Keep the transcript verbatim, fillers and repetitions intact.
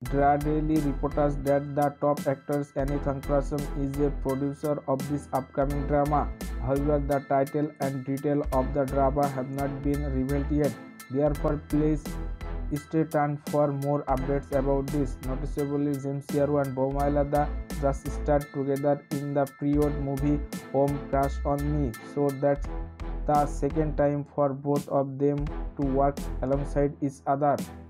Daily reports that the top actor Annie Thankrasam is a producer of this upcoming drama. However, the title and detail of the drama have not been revealed yet. Therefore, please stay tuned for more updates about this. Noticeably, Jirayu and Maylada just starred together in the pre-owned movie Home Crush on Me, so that's the second time for both of them to work alongside each other.